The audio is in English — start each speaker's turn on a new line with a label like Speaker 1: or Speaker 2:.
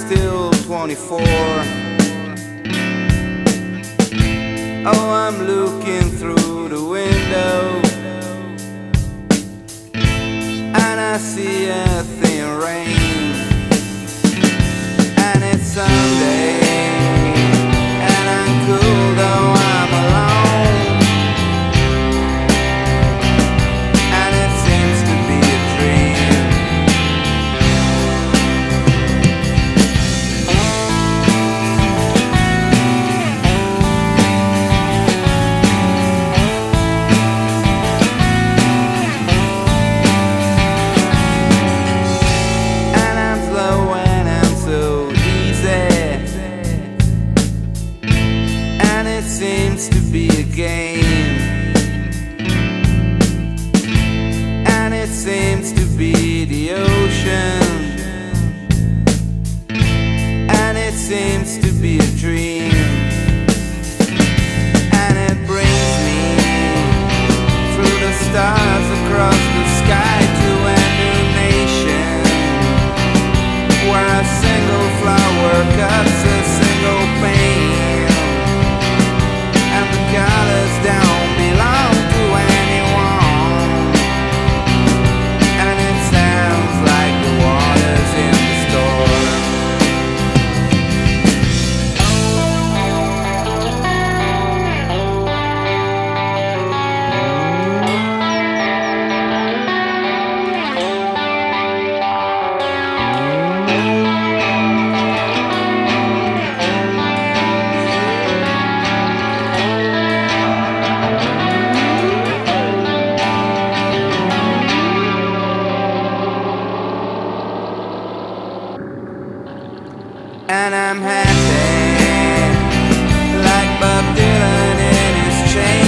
Speaker 1: still 24. Oh, I'm looking through the window and I see a thin rain, and it's Sunday and I'm cool though I'm alone, and it seems to be a dream. And I'm slow and I'm so easy, and it seems to be a game, and it seems to be the ocean, and it seems to be a dream, and it brings me through the stars across the sky to a new nation, where a single flower cuts a single pain, and the colors don't belong to anyone, and it sounds like the waters in the storm. And I'm happy like Bob Dylan in his chain.